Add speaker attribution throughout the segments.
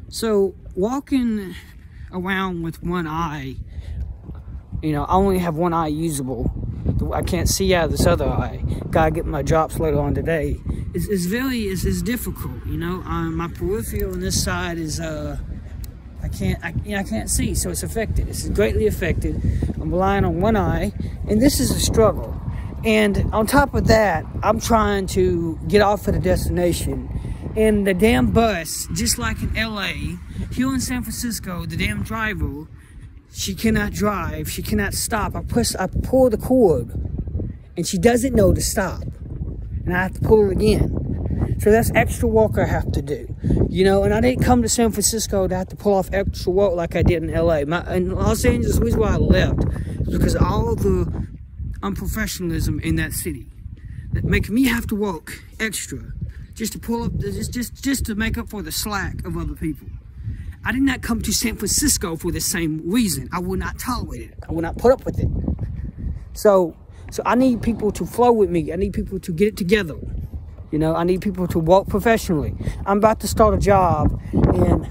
Speaker 1: So walking around with one eye, you know, I only have one eye usable. I can't see out of this other eye. Gotta get my drops later on today. It's difficult, you know. My peripheral on this side is I can't see, so it's affected. It's greatly affected. I'm relying on one eye, and this is a struggle. And on top of that, I'm trying to get off at a destination, and the damn bus, just like in LA, here in San Francisco, the damn driver, she cannot drive, she cannot stop. I pull the cord, and she doesn't know to stop, and I have to pull it again. So that's extra work I have to do, you know. And I didn't come to San Francisco to have to pull off extra work like I did in LA. In Los Angeles, the reason why I left is because of all the unprofessionalism in that city that make me have to work extra just to pull up, just to make up for the slack of other people. I did not come to San Francisco for the same reason. I would not tolerate it. I would not put up with it. So I need people to flow with me. I need people to get it together. You know, I need people to work professionally. I'm about to start a job, and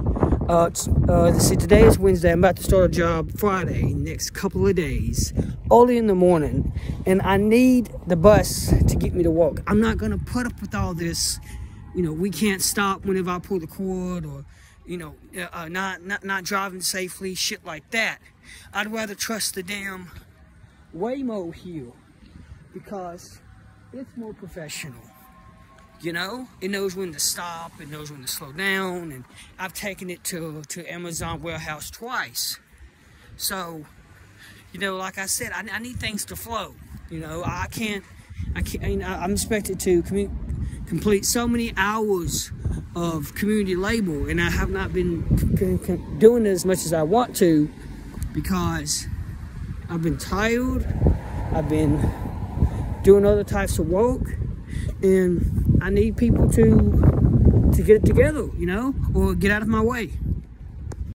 Speaker 1: today is Wednesday. I'm about to start a job Friday, next couple of days, early in the morning, and I need the bus to get me to work. I'm not gonna put up with all this. You know, we can't stop whenever I pull the cord, or you know, not driving safely, shit like that. I'd rather trust the damn Waymo here because it's more professional. You know, it knows when to stop, it knows when to slow down, and I've taken it to Amazon warehouse twice. So, you know, like I said, I need things to flow. You know, I'm expected to complete so many hours of community labor, and I have not been doing it as much as I want to because I've been tired. I've been doing other types of work, and I need people to get it together, you know, or get out of my way.